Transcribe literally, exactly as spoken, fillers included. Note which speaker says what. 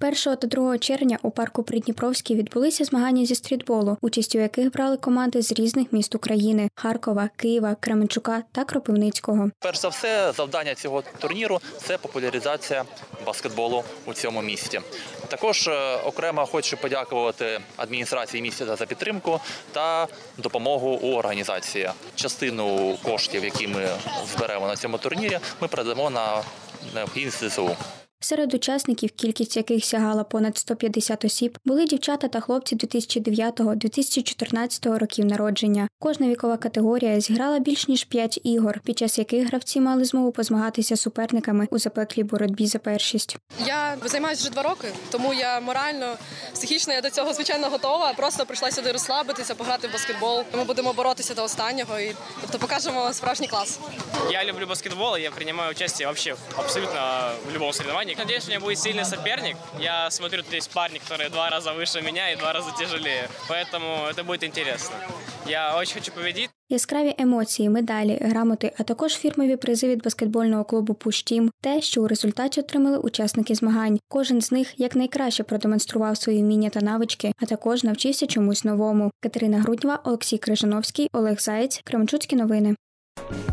Speaker 1: першого та другого червня у парку Придніпровський відбулися змагання зі стрітболу, участь у яких брали команди з різних міст України – Харкова, Києва, Кременчука та Кропивницького.
Speaker 2: Перш за все, завдання цього турніру – це популяризація баскетболу у цьому місті. Також окремо хочу подякувати адміністрації міста за підтримку та допомогу у організації. Частину коштів, які ми зберемо на цьому турнірі, ми передамо на необхідність ЗСУ.
Speaker 1: Серед учасників, кількість яких сягала понад сто п'ятдесят осіб, були дівчата та хлопці дві тисячі дев'ятого - дві тисячі чотирнадцятого років народження. Кожна вікова категорія зіграла більш ніж п'ять ігор, під час яких гравці мали змогу позмагатися з суперниками у запеклій боротьбі за першість.
Speaker 3: Я займаюся вже два роки, тому я морально, психічно я до цього, звичайно, готова. Просто прийшла сюди розслабитися, пограти в баскетбол. Ми будемо боротися до останнього і тобто покажемо справжній клас.
Speaker 4: Я люблю баскетбол, и я принимаю участие вообще абсолютно в любом соревновании. Надеюсь, у меня будет сильный соперник. Я смотрю, тут есть парни, которые два раза выше меня и два раза тяжелее. Поэтому это будет интересно. Я очень хочу победить.
Speaker 1: Яскраві емоції, медалі, грамоти, а також фірмові призи від баскетбольного клубу «Пуш-Тім» – те, що у результаті отримали учасники змагань. Кожен з них якнайкраще продемонстрував свої вміння та навички, а також навчився чомусь новому. Катерина Груднєва, Олексій Крижановський, Олег Заєць, Кременчуцькі новини.